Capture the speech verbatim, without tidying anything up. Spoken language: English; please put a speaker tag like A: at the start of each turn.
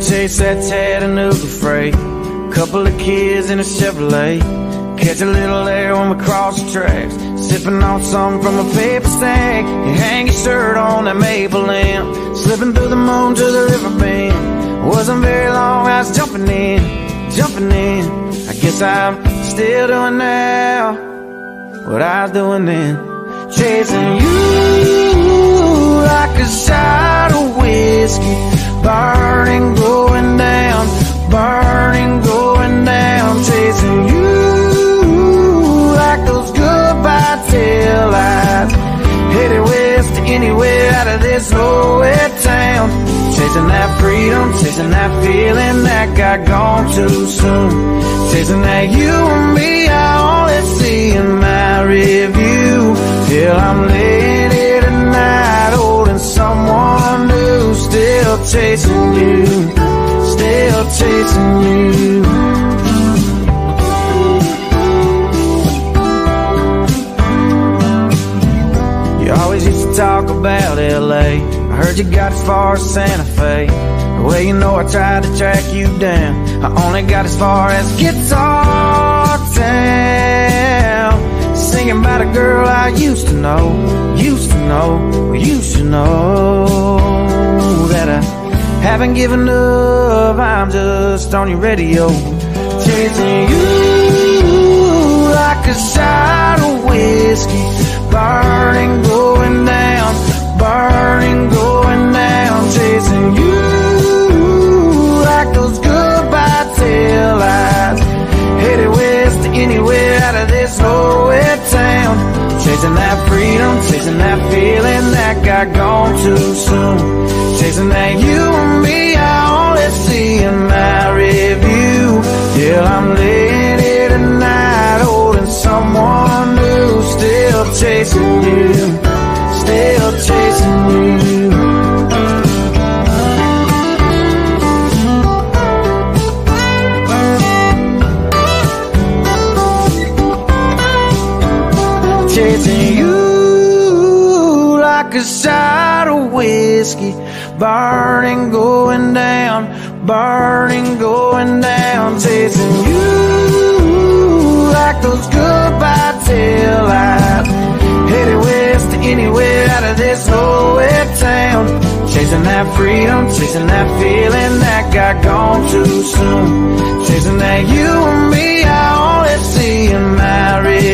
A: chase that Chattanooga freight, couple of kids in a Chevrolet, catch a little air when we cross the tracks, sipping on something from a paper stack. You hang your shirt on that maple lamp, slipping through the moon to the river bend. Wasn't very long, I was jumping in, jumping in. I guess I'm still doing now what I was doing then, chasing you like a shot of whiskey, burning, going down, burning, going down, chasing you like those goodbye tail lights, headed west to anywhere out of this old wet town, chasing that freedom, chasing that feeling that got gone too soon, chasing that you and me I only see in my review, till I'm laying here tonight holding someone new, still chasing you, still chasing you. You always used to talk about L A, I heard you got as far as Santa Fe. Well, you know I tried to track you down, I only got as far as Guitar Town, singing about a girl I used to know, used to know, used to know, that I haven't given up, I'm just on your radio, chasing you like a shot of whiskey, burning, going down, burning, going down, chasing you like those goodbye tail lights, headed west to anywhere out of this whole wet town, chasing that freedom, chasing that feeling that got gone too soon, chasing that you and me I only see in my review, till I'm laying here tonight holding someone new, still chasing you, still chasing you. Chasing you like a shot of whiskey, burning, going down, burning, going down, chasing you like those goodbye tail lights, headed west to anywhere out of this whole wet town, chasing that freedom, chasing that feeling that got gone too soon, chasing that you and me I only see in my rear